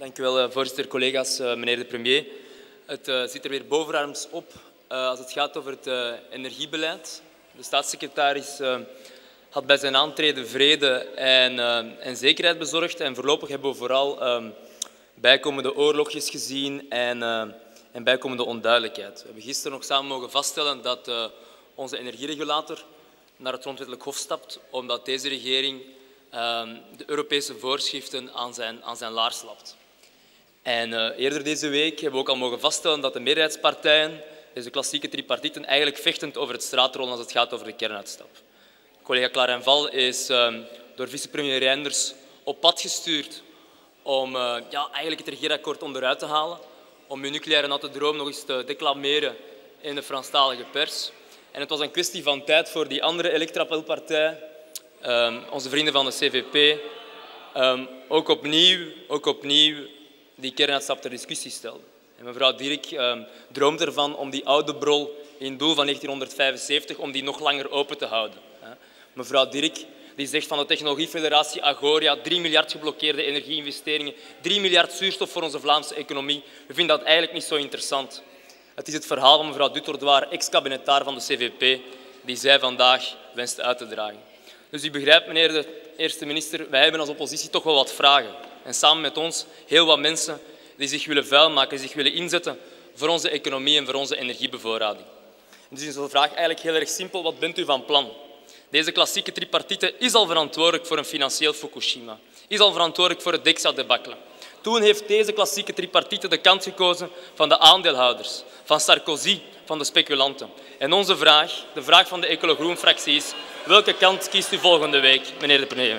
Dank u wel, voorzitter, collega's, meneer de premier. Het zit er weer bovenarms op als het gaat over het energiebeleid. De staatssecretaris had bij zijn aantreden vrede en zekerheid bezorgd. En voorlopig hebben we vooral bijkomende oorlogjes gezien en bijkomende onduidelijkheid. We hebben gisteren nog samen mogen vaststellen dat onze energieregulator naar het grondwettelijk hof stapt, omdat deze regering de Europese voorschriften aan zijn laars lapt. En eerder deze week hebben we ook al mogen vaststellen dat de meerderheidspartijen, deze klassieke tripartieten, eigenlijk vechtend over het straat rollen als het gaat over de kernuitstap. Collega Clarenval is door vicepremier Reynders op pad gestuurd om eigenlijk het regeerakkoord onderuit te halen, om uw nucleaire natte droom nog eens te declameren in de Franstalige pers. En het was een kwestie van tijd voor die andere elektrapelpartij, onze vrienden van de CVP, ook opnieuw die kernuitstap ter discussie stelden. En mevrouw Dierk droomt ervan om die oude brol in doel van 1975 om die nog langer open te houden. Mevrouw Dierk die zegt van de technologiefederatie Agoria 3 miljard geblokkeerde energieinvesteringen, 3 miljard zuurstof voor onze Vlaamse economie. We vinden dat eigenlijk niet zo interessant. Het is het verhaal van mevrouw Dutordoir, ex-kabinetaar van de CVP, die zij vandaag wenst uit te dragen. Dus u begrijpt, meneer de eerste minister, wij hebben als oppositie toch wel wat vragen. En samen met ons heel wat mensen die zich willen vuilmaken, die zich willen inzetten voor onze economie en voor onze energiebevoorrading. En dus is de vraag eigenlijk heel erg simpel. Wat bent u van plan? Deze klassieke tripartite is al verantwoordelijk voor een financieel Fukushima. Is al verantwoordelijk voor het Dexa-debacle. Toen heeft deze klassieke tripartite de kant gekozen van de aandeelhouders, van Sarkozy, van de speculanten. En onze vraag, de vraag van de Ecolo-Groen-fractie is: welke kant kiest u volgende week, meneer de premier?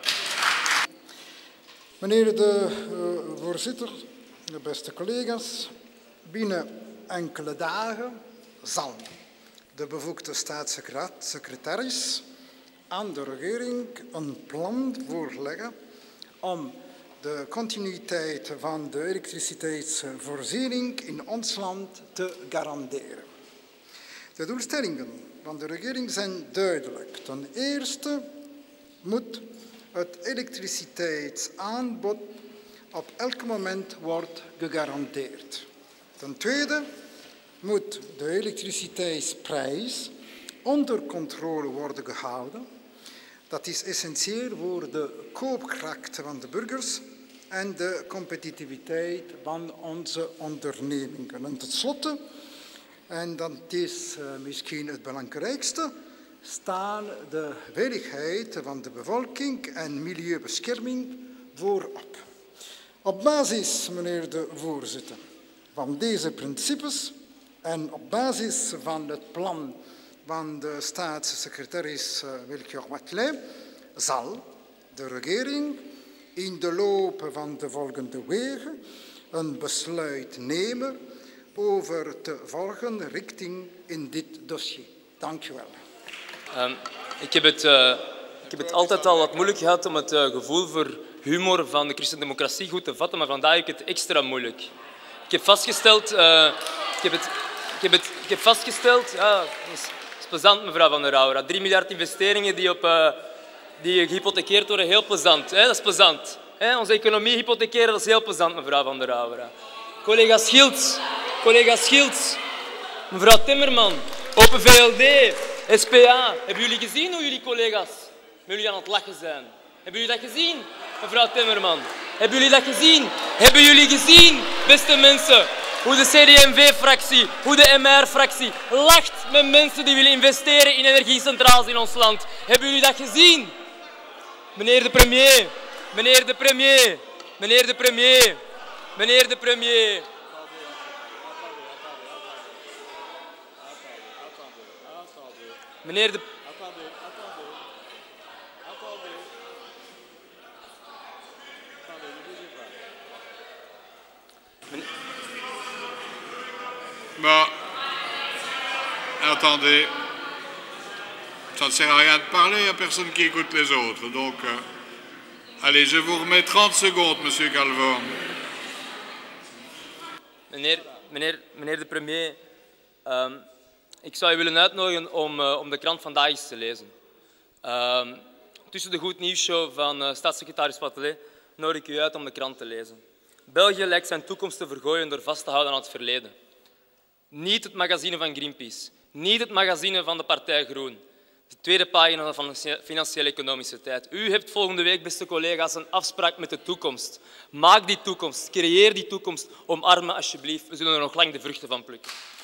Meneer de voorzitter, de beste collega's, binnen enkele dagen zal de bevoegde staatssecretaris aan de regering een plan voorleggen om de continuïteit van de elektriciteitsvoorziening in ons land te garanderen. De doelstellingen van de regering zijn duidelijk. Ten eerste moet het elektriciteitsaanbod op elk moment wordt gegarandeerd. Ten tweede moet de elektriciteitsprijs onder controle worden gehouden. Dat is essentieel voor de koopkracht van de burgers en de competitiviteit van onze ondernemingen. En tenslotte, en dat is misschien het belangrijkste, staan de veiligheid van de bevolking en milieubescherming voorop. Op basis, meneer de voorzitter, van deze principes en op basis van het plan van de staatssecretaris Melchior Wathelet zal de regering in de loop van de volgende weken een besluit nemen over te volgen richting in dit dossier. Dank u wel. Ik heb het altijd al wat moeilijk gehad om het gevoel voor humor van de christendemocratie goed te vatten, maar vandaag heb ik het extra moeilijk. Ik heb vastgesteld, ja, dat is plezant, mevrouw Van der Rauwera. 3 miljard investeringen die gehypothekeerd worden, heel plezant. Hè? Dat is plezant. Hè? Onze economie hypothekeren, dat is heel plezant, mevrouw Van der Rauwera. Collega Schilts, mevrouw Timmerman, Open VLD, SPA. Hebben jullie gezien hoe jullie collega's met jullie aan het lachen zijn? Hebben jullie dat gezien, mevrouw Timmerman? Hebben jullie dat gezien? Hebben jullie gezien, beste mensen, hoe de CD&V-fractie, hoe de MR-fractie lacht met mensen die willen investeren in energiecentrales in ons land? Hebben jullie dat gezien? Meneer de premier, meneer de premier, meneer de premier, meneer de premier. Meneer de... Bon, attendez, ça ne sert à rien de parler, il n'y a personne qui écoute les autres. Donc, allez, je vous remets 30 secondes, monsieur Calvo. Meneer de premier, ik zou u willen uitnodigen om de krant Vandaag eens te lezen. Tussen de Goed Nieuws Show van staatssecretaris Wathelet nodig ik u uit om de krant te lezen. België lijkt zijn toekomst te vergooien door vast te houden aan het verleden. Niet het magazine van Greenpeace, niet het magazine van de Partij Groen. De tweede pagina van de Financiële-Economische Tijd. U hebt volgende week, beste collega's, een afspraak met de toekomst. Maak die toekomst, creëer die toekomst, omarm me alsjeblieft. We zullen er nog lang de vruchten van plukken.